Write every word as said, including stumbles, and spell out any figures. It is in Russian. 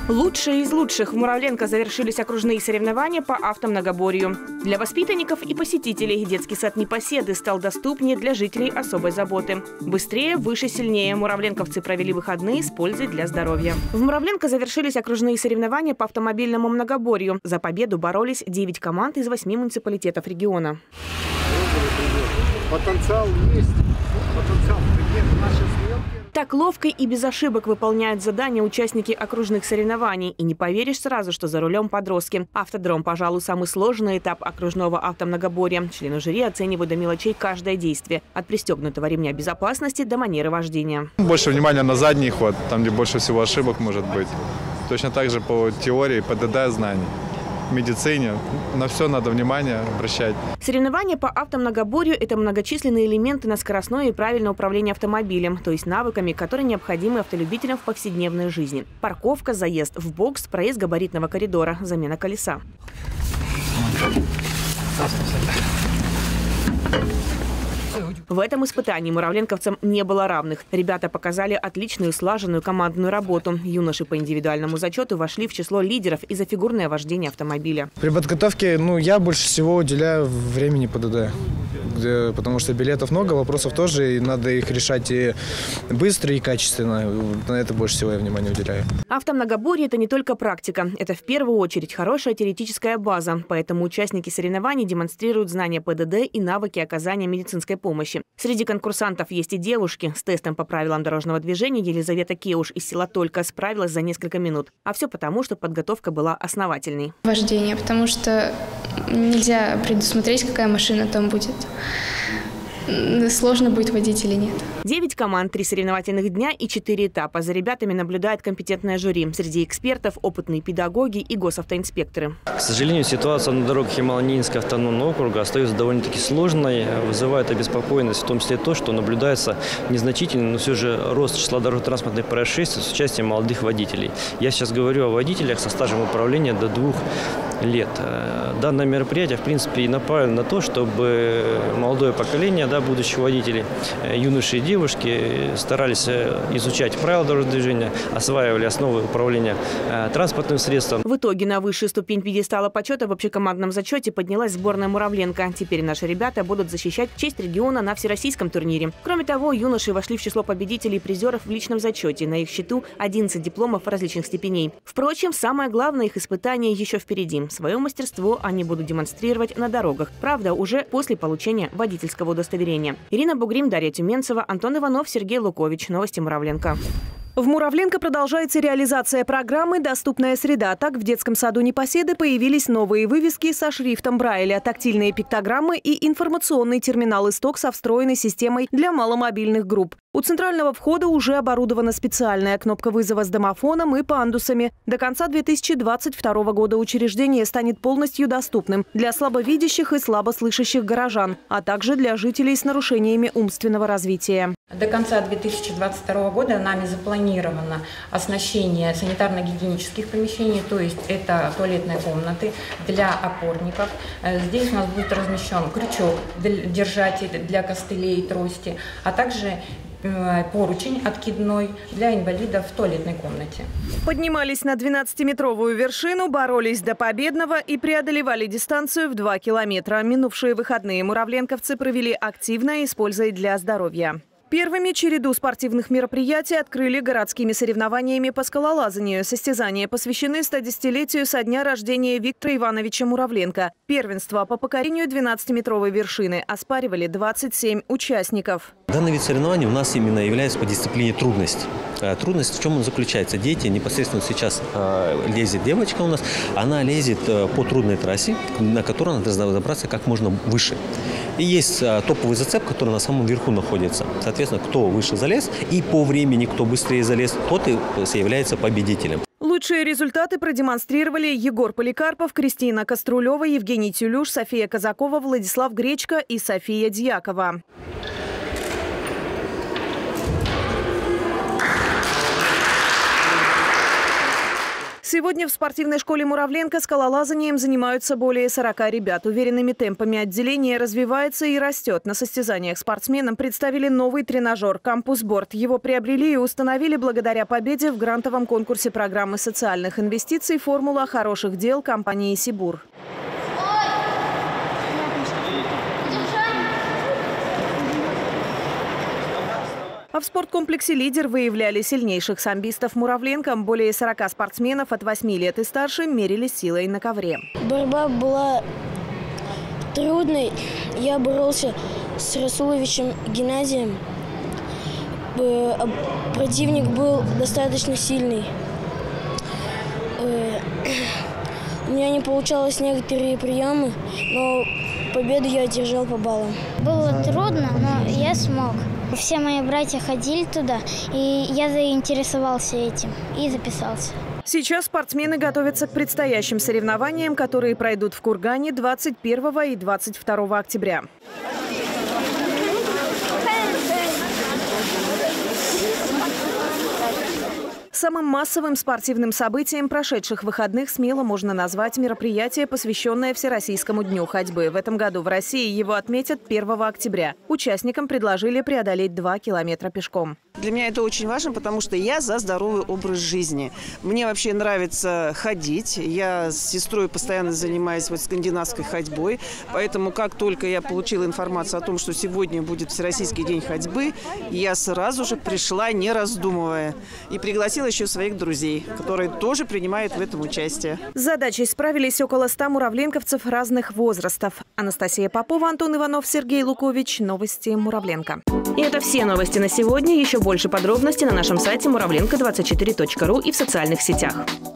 Лучшие из лучших в Муравленко завершились окружные соревнования по автомногоборью. Для воспитанников и посетителей детский сад «Непоседы» стал доступнее для жителей особой заботы. Быстрее, выше, сильнее муравленковцы провели выходные с пользой для здоровья. В Муравленко завершились окружные соревнования по автомобильному многоборью. За победу боролись девять команд из восьми муниципалитетов региона. Потенциал есть. Потенциал. Так ловко и без ошибок выполняют задания участники окружных соревнований. И не поверишь сразу, что за рулем подростки. Автодром, пожалуй, самый сложный этап окружного автомногоборья. Члены жюри оценивают до мелочей каждое действие. От пристегнутого ремня безопасности до манеры вождения. Больше внимания на задний ход, там, где больше всего ошибок может быть. Точно так же по теории, по ПДД знаний. В медицине. На все надо внимание обращать. Соревнования по автомногоборью – это многочисленные элементы на скоростное и правильное управление автомобилем, то есть навыками, которые необходимы автолюбителям в повседневной жизни. Парковка, заезд в бокс, проезд габаритного коридора, замена колеса. В этом испытании муравленковцам не было равных. Ребята показали отличную слаженную командную работу. Юноши по индивидуальному зачету вошли в число лидеров и за фигурное вождение автомобиля. При подготовке ну, я больше всего уделяю времени ПДД. Потому что билетов много, вопросов тоже, и надо их решать и быстро, и качественно. На это больше всего я внимания уделяю. Автомногоборье – это не только практика. Это в первую очередь хорошая теоретическая база. Поэтому участники соревнований демонстрируют знания ПДД и навыки оказания медицинской помощи. Среди конкурсантов есть и девушки. С тестом по правилам дорожного движения Елизавета Кеуш из села Толька справилась за несколько минут. А все потому, что подготовка была основательной. Вождение, потому что нельзя предусмотреть, какая машина там будет. Сложно будет водить или нет. Девять команд, три соревновательных дня и четыре этапа. За ребятами наблюдает компетентное жюри. Среди экспертов – опытные педагоги и госавтоинспекторы. К сожалению, ситуация на дорогах Ямало-Ненецкого автономного округа остается довольно-таки сложной. Вызывает обеспокоенность в том числе то, что наблюдается незначительный, но все же рост числа дорожно-транспортных происшествий с участием молодых водителей. Я сейчас говорю о водителях со стажем управления до двух лет. Данное мероприятие, в принципе, и направлено на то, чтобы молодое поколение, да, будущих водителей, юноши и девушки старались изучать правила дорожного движения, осваивали основы управления транспортным средством. В итоге на высшую ступень пьедестала почета в общекомандном зачете поднялась сборная Муравленко. Теперь наши ребята будут защищать честь региона на всероссийском турнире. Кроме того, юноши вошли в число победителей и призеров в личном зачете. На их счету одиннадцать дипломов различных степеней. Впрочем, самое главное их испытание еще впереди. Свое мастерство они будут демонстрировать на дорогах. Правда, уже после получения водительского удостоверения. Ирина Бугрим, Дарья Тюменцева, Антон Иванов, Сергей Лукович. Новости Муравленко. В Муравленко продолжается реализация программы «Доступная среда». Так, в детском саду «Непоседы» появились новые вывески со шрифтом Брайля, тактильные пиктограммы и информационный терминал «Исток» со встроенной системой для маломобильных групп. У центрального входа уже оборудована специальная кнопка вызова с домофоном и пандусами. До конца две тысячи двадцать второго года учреждение станет полностью доступным для слабовидящих и слабослышащих горожан, а также для жителей с нарушениями умственного развития. До конца две тысячи двадцать второго года нами запланировано оснащение санитарно-гигиенических помещений, то есть это туалетные комнаты для опорников. Здесь у нас будет размещен крючок, держатель для костылей и трости, а также поручень откидной для инвалидов в туалетной комнате. Поднимались на двенадцатиметровую вершину, боролись до победного и преодолевали дистанцию в два километра. Минувшие выходные муравленковцы провели активно, используя для здоровья. Первыми череду спортивных мероприятий открыли городскими соревнованиями по скалолазанию. Состязания посвящены стодесятилетию со дня рождения Виктора Ивановича Муравленко. Первенство по покорению двенадцатиметровой вершины оспаривали двадцать семь участников. Данный вид соревнований у нас именно является по дисциплине трудность. Трудность в чем он заключается? Дети, непосредственно сейчас э, лезет девочка у нас, она лезет э, по трудной трассе, на которой надо забраться как можно выше. И есть э, топовый зацеп, который на самом верху находится. Соответственно, кто выше залез и по времени, кто быстрее залез, тот и является победителем. Лучшие результаты продемонстрировали Егор Поликарпов, Кристина Кострулева, Евгений Тюлюш, София Казакова, Владислав Гречко и София Дьякова. Сегодня в спортивной школе Муравленко скалолазанием занимаются более сорока ребят. Уверенными темпами отделение развивается и растет. На состязаниях спортсменам представили новый тренажер «Кампус-борд». Его приобрели и установили благодаря победе в грантовом конкурсе программы социальных инвестиций «Формула хороших дел» компании «Сибур». А в спорткомплексе «Лидер» выявляли сильнейших самбистов Муравленко. Более сорока спортсменов от восьми лет и старше мерились силой на ковре. Борьба была трудной. Я боролся с Расуловичем Геннадием. Противник был достаточно сильный. У меня не получалось некоторые приемы, но победу я одержал по баллам. Было трудно, но я смог. Все мои братья ходили туда, и я заинтересовался этим и записался. Сейчас спортсмены готовятся к предстоящим соревнованиям, которые пройдут в Кургане двадцать первого и двадцать второго октября. Самым массовым спортивным событием прошедших выходных смело можно назвать мероприятие, посвященное Всероссийскому дню ходьбы. В этом году в России его отметят первого октября. Участникам предложили преодолеть два километра пешком. Для меня это очень важно, потому что я за здоровый образ жизни. Мне вообще нравится ходить. Я с сестрой постоянно занимаюсь вот скандинавской ходьбой. Поэтому как только я получила информацию о том, что сегодня будет Всероссийский день ходьбы, я сразу же пришла, не раздумывая. И пригласила еще своих друзей, которые тоже принимают в этом участие. С задачей справились около ста муравленковцев разных возрастов. Анастасия Попова, Антон Иванов, Сергей Лукович. Новости Муравленко. И это все новости на сегодня. Еще больше подробностей на нашем сайте муравленко двадцать четыре точка ру и в социальных сетях.